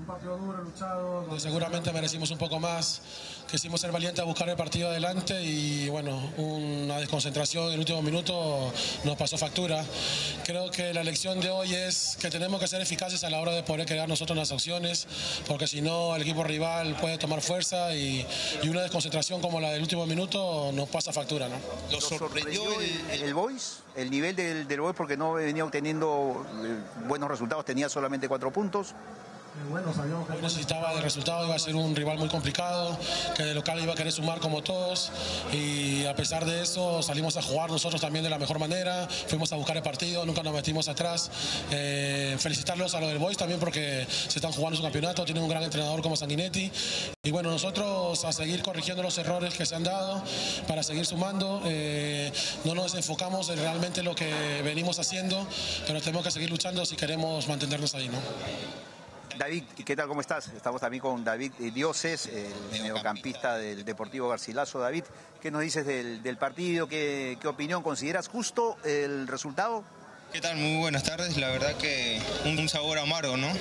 partido duro, luchado. Seguramente merecimos un poco más. Quisimos ser valientes a buscar el partido adelante y bueno, una desconcentración en el último minuto nos pasó factura. Creo que la lección de hoy es que tenemos que ser eficaces a la hora de poder crear nosotros las opciones, porque si no el equipo rival puede tomar fuerza y una desconcentración como la del último minuto nos pasa factura, ¿no? ¿Lo sorprendió el Boys? El nivel del Boys, porque no venía obteniendo buenos resultados, tenía solamente 4 puntos. Bueno, sabíamos que necesitaba de resultado, iba a ser un rival muy complicado, que de local iba a querer sumar como todos y a pesar de eso salimos a jugar nosotros también de la mejor manera, fuimos a buscar el partido, nunca nos metimos atrás. Felicitarlos a los del Boys también porque se están jugando su campeonato, tienen un gran entrenador como Sanguinetti y bueno, nosotros a seguir corrigiendo los errores que se han dado para seguir sumando. No nos enfocamos en realmente lo que venimos haciendo, pero tenemos que seguir luchando si queremos mantenernos ahí, ¿no? David, ¿qué tal? ¿Cómo estás? Estamos también con David Dioses, el mediocampista del Deportivo Garcilaso. David, ¿qué nos dices del partido? ¿Qué opinión? ¿Consideras justo el resultado? ¿Qué tal? Muy buenas tardes. La verdad que un sabor amargo, ¿no?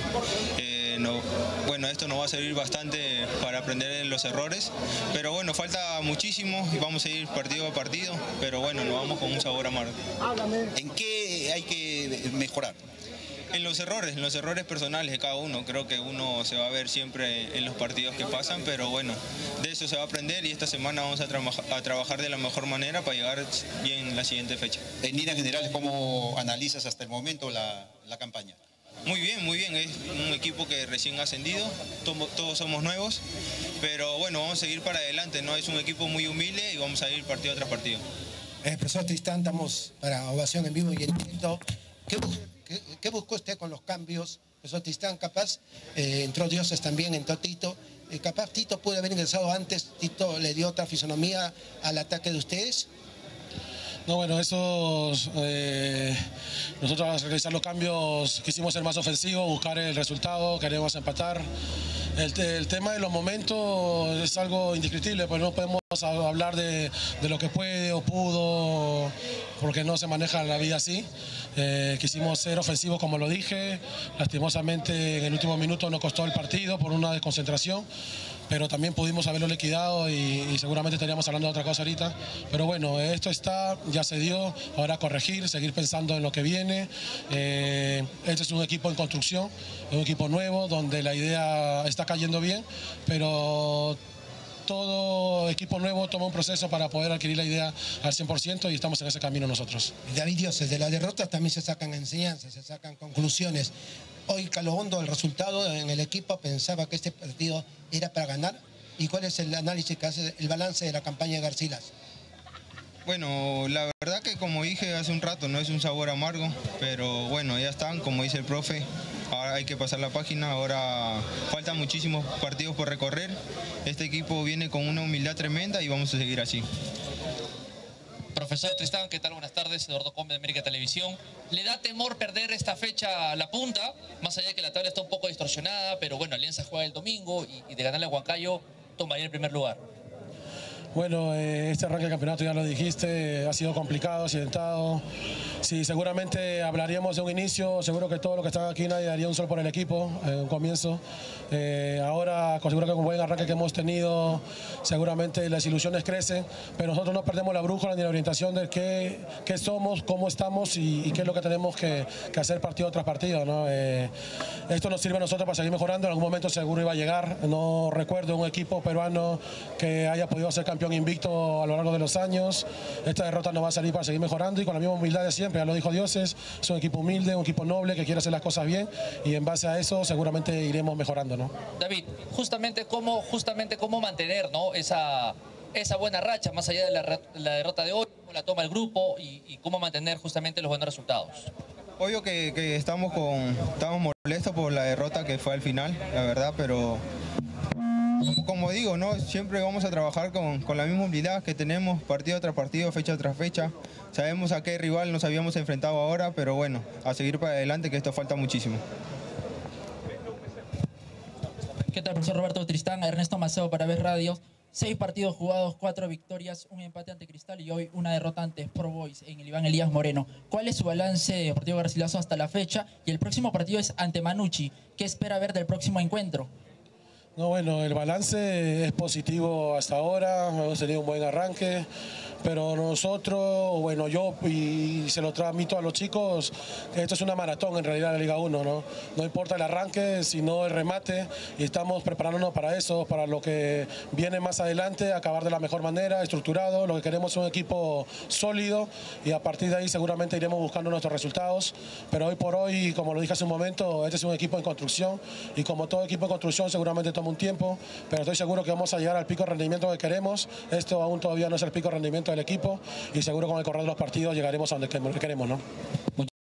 Bueno, esto nos va a servir bastante para aprender en los errores, pero bueno, falta muchísimo y vamos a ir partido a partido, pero bueno, nos vamos con un sabor amargo. ¿En qué hay que mejorar? En los errores personales de cada uno. Creo que uno se va a ver siempre en los partidos que pasan, pero bueno, de eso se va a aprender y esta semana vamos a trabajar de la mejor manera para llegar bien la siguiente fecha. En líneas generales, ¿cómo analizas hasta el momento la campaña? Muy bien, es un equipo que recién ha ascendido, todos somos nuevos, pero bueno, vamos a seguir para adelante, ¿no? Es un equipo muy humilde y vamos a ir partido tras partido. Profesor Tristán, estamos para ovación en vivo y en directo. ¿Qué buscó usted con los cambios? Profesor Tristán, capaz, entró Dioses también, entró Tito. Capaz Tito pudo haber ingresado antes, Tito le dio otra fisonomía al ataque de ustedes. No, bueno, nosotros al realizar los cambios quisimos ser más ofensivos, buscar el resultado, queremos empatar. El tema de los momentos es algo indiscutible, pues no podemos hablar de lo que puede o pudo, porque no se maneja la vida así. Quisimos ser ofensivos, como lo dije. Lastimosamente en el último minuto nos costó el partido por una desconcentración, pero también pudimos haberlo liquidado y seguramente estaríamos hablando de otra cosa ahorita. Pero bueno, esto ya se dio, ahora corregir, seguir pensando en lo que viene. Este es un equipo en construcción, un equipo nuevo, donde la idea está cayendo bien, pero todo equipo nuevo toma un proceso para poder adquirir la idea al 100% y estamos en ese camino nosotros. David Dioses, de las derrotas también se sacan enseñanzas, se sacan conclusiones. Hoy Calo Hondo, el resultado en el equipo pensaba que este partido era para ganar. ¿Y cuál es el análisis que hace, el balance de la campaña de Garcilas? Bueno, la verdad que como dije hace un rato, no es un sabor amargo, pero bueno, ya están, como dice el profe, ahora hay que pasar la página, ahora faltan muchísimos partidos por recorrer, este equipo viene con una humildad tremenda y vamos a seguir así. Profesor Tristán, ¿qué tal? Buenas tardes, Eduardo Combe de América Televisión. ¿Le da temor perder esta fecha a la punta? Más allá de que la tabla está un poco distorsionada, pero bueno, Alianza juega el domingo y de ganarle a Huancayo tomaría el primer lugar. Bueno, este arranque del campeonato, ya lo dijiste, ha sido complicado, accidentado. Sí, seguramente hablaríamos de un inicio, seguro que todos los que están aquí nadie daría un sol por el equipo, un comienzo. Ahora, seguro que con un buen arranque que hemos tenido, seguramente las ilusiones crecen, pero nosotros no perdemos la brújula ni la orientación de qué somos, cómo estamos y qué es lo que tenemos que hacer partido tras partido, ¿no? Esto nos sirve a nosotros para seguir mejorando, en algún momento seguro iba a llegar. No recuerdo un equipo peruano que haya podido ser campeón invicto a lo largo de los años. Esta derrota nos va a salir para seguir mejorando y con la misma humildad de siempre, ya lo dijo Dioses, es un equipo humilde, un equipo noble que quiere hacer las cosas bien y en base a eso seguramente iremos mejorando, ¿no? David, justamente cómo mantener, ¿no? esa buena racha más allá de la derrota de hoy, cómo la toma el grupo y cómo mantener justamente los buenos resultados. Obvio que estamos molestos por la derrota que fue al final, la verdad, pero como digo, ¿no? Siempre vamos a trabajar con la misma humildad que tenemos partido tras partido, fecha tras fecha. Sabemos a qué rival nos habíamos enfrentado ahora, pero bueno, a seguir para adelante que esto falta muchísimo. ¿Qué tal, profesor Roberto Tristán? Ernesto Maceo para Ver Radio. 6 partidos jugados, 4 victorias, un empate ante Cristal y hoy una derrota ante Sport Boys en el Iván Elías Moreno. ¿Cuál es su balance de Deportivo Garcilaso hasta la fecha? Y el próximo partido es ante Manucci. ¿Qué espera ver del próximo encuentro? No, bueno, el balance es positivo hasta ahora, hemos tenido un buen arranque, pero nosotros, bueno, yo y se lo transmito a los chicos, esto es una maratón en realidad en la Liga 1, ¿no? No importa el arranque, sino el remate, y estamos preparándonos para eso, para lo que viene más adelante, acabar de la mejor manera, estructurado, lo que queremos es un equipo sólido, y a partir de ahí seguramente iremos buscando nuestros resultados, pero hoy por hoy, como lo dije hace un momento, este es un equipo en construcción, y como todo equipo en construcción seguramente toma un tiempo, pero estoy seguro que vamos a llegar al pico de rendimiento que queremos. Esto aún todavía no es el pico de rendimiento del equipo y seguro con el correr de los partidos llegaremos a donde queremos, ¿no?